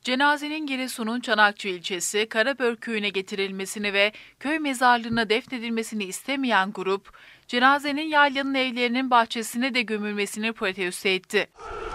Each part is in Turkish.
Cenazenin Giresun'un Çanakçı ilçesi Karabörk köyüne getirilmesini ve köy mezarlığına defnedilmesini istemeyen grup, cenazenin yaylanın evlerinin bahçesine de gömülmesini protesto etti.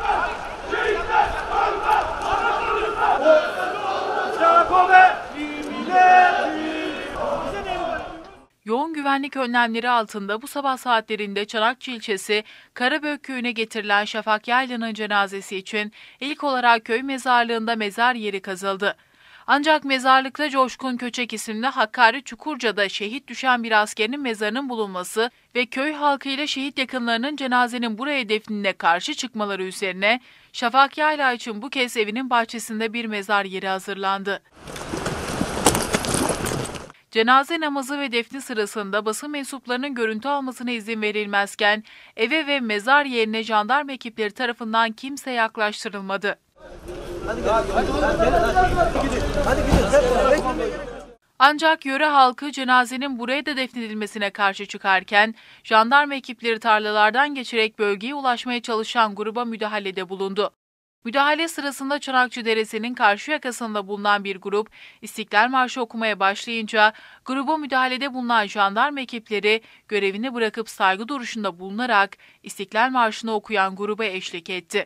Yoğun güvenlik önlemleri altında bu sabah saatlerinde Çanakçı ilçesi Karabörk köyüne getirilen Şafak Yaylan'ın cenazesi için ilk olarak köy mezarlığında mezar yeri kazıldı. Ancak mezarlıkta Coşkun Köçek isimli Hakkari Çukurca'da şehit düşen bir askerin mezarının bulunması ve köy halkıyla şehit yakınlarının cenazenin buraya defnine karşı çıkmaları üzerine Şafak Yayla için bu kez evinin bahçesinde bir mezar yeri hazırlandı. Cenaze namazı ve defni sırasında basın mensuplarının görüntü almasına izin verilmezken eve ve mezar yerine jandarma ekipleri tarafından kimse yaklaştırılmadı. Ancak yöre halkı cenazenin buraya da defnedilmesine karşı çıkarken jandarma ekipleri tarlalardan geçerek bölgeye ulaşmaya çalışan gruba müdahalede bulundu. Müdahale sırasında Çanakçı Deresi'nin karşı yakasında bulunan bir grup İstiklal Marşı okumaya başlayınca gruba müdahalede bulunan jandarma ekipleri görevini bırakıp saygı duruşunda bulunarak İstiklal Marşı'nı okuyan gruba eşlik etti.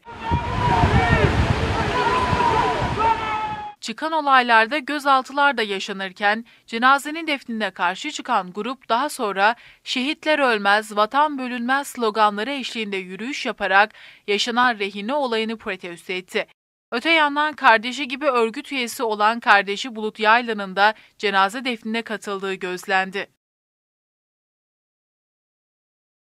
Çıkan olaylarda gözaltılar da yaşanırken cenazenin defnine karşı çıkan grup daha sonra "Şehitler ölmez, vatan bölünmez" sloganları eşliğinde yürüyüş yaparak yaşanan rehine olayını protesto etti. Öte yandan kardeşi gibi örgüt üyesi olan kardeşi Bulut Yaylan'ın da cenaze defnine katıldığı gözlendi.